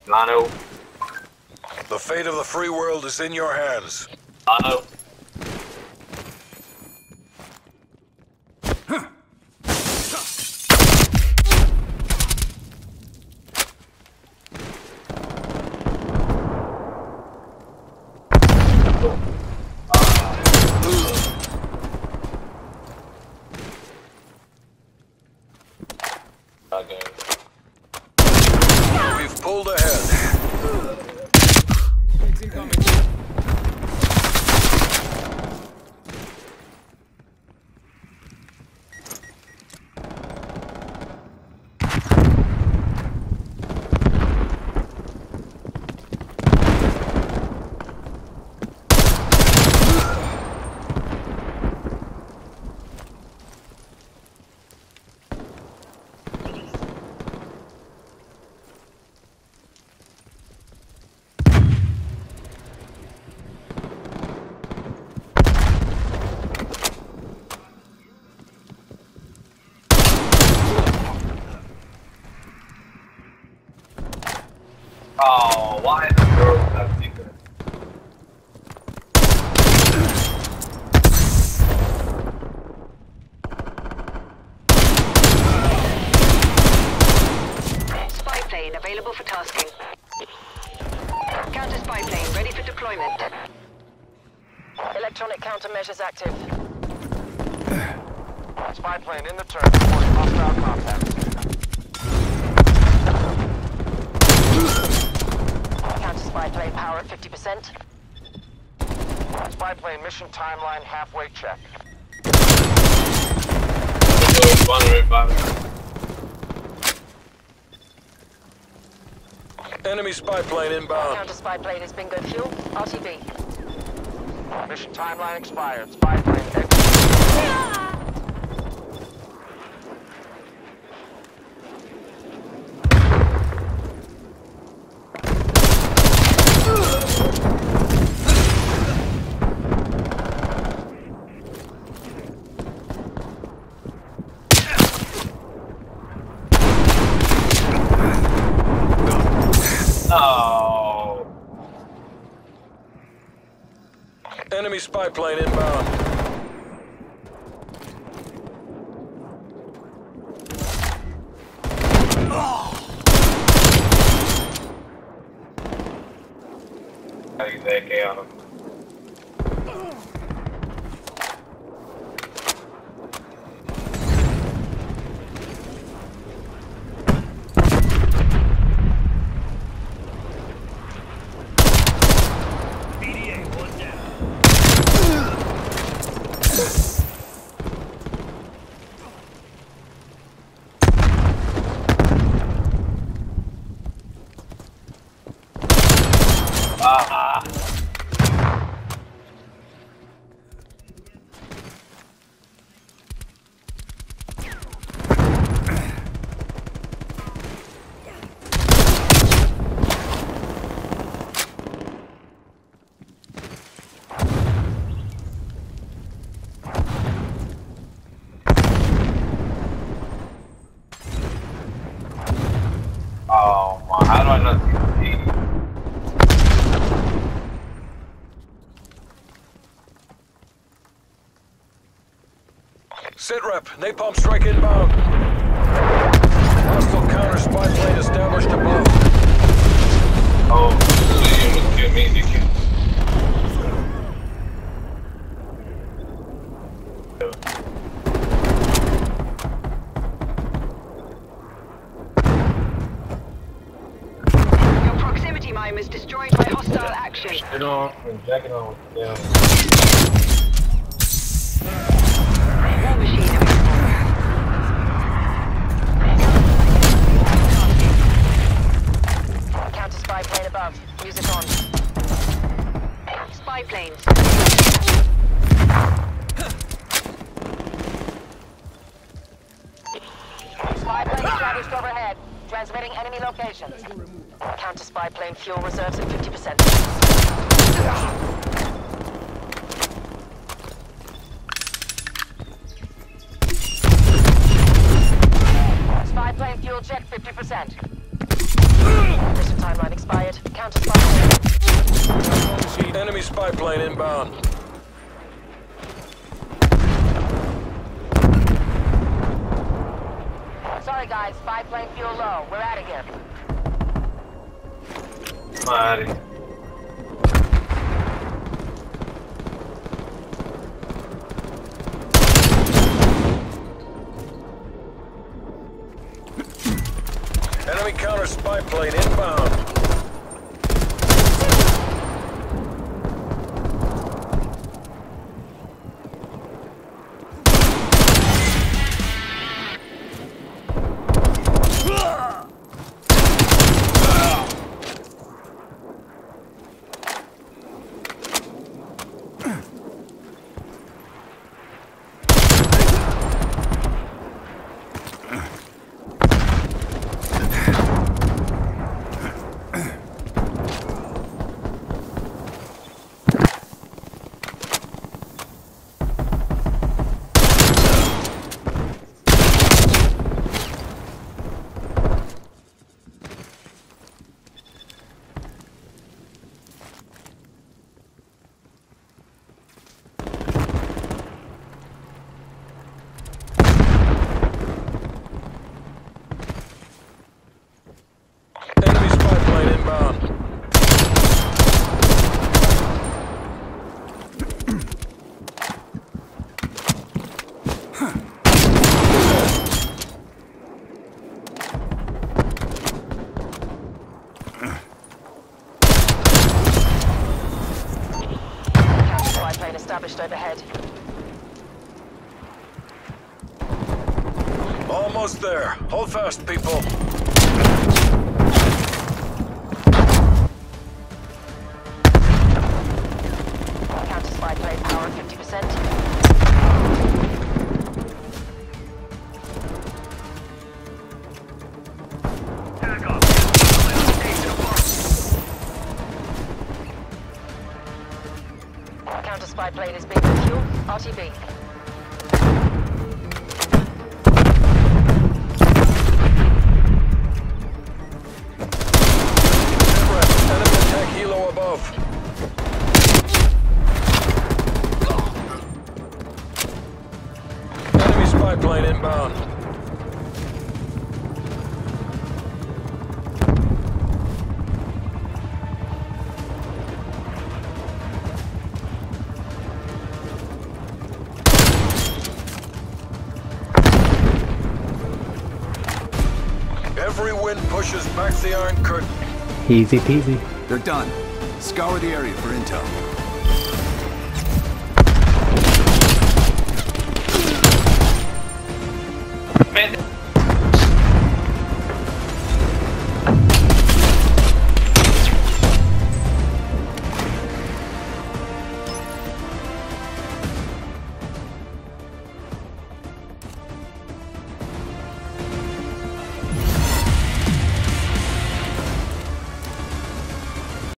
Nano. The fate of the free world is in your hands. Nano. We've pulled ahead. Oh, why is the girl that secret? Spy plane available for tasking. Counter spy plane ready for deployment. Electronic countermeasures active. Spy plane in the turn, reporting hostile contact. Counter spy plane power at 50%. Spy plane mission timeline halfway check. Enemy spy plane inbound. Counter spy plane is bingo fuel. RTB. Mission timeline expired. Spy plane exit. Oh. Enemy spy plane inbound. Gotta get the AK on him. Oh my, how do I not see the Sitrep, napalm strike inbound. Hostile counter spy plane established above. Oh, so you almost killed me, did you? Your proximity mine is destroyed by hostile action. Jacket on, jacket on, yeah. War machine available. Counter spy plane above. Use it on. Spy planes. Spy plane established overhead. Transmitting enemy locations. Counter spy plane fuel reserves at 50%. Spy plane fuel check 50%. Mission timeline spy plane inbound. Sorry guys, spy plane fuel low. We're out of here. Madre. Enemy counter spy plane inbound. Enemy spy plane inbound. Counter spy plane established overhead. Almost there. Hold fast, people. Counter spy plane power 50%. Counter spy plane is being refueled. RTB. Enemy attack helo above. Enemy spy plane inbound. Every wind pushes back the Iron Curtain. Easy peasy. They're done. Scour the area for intel.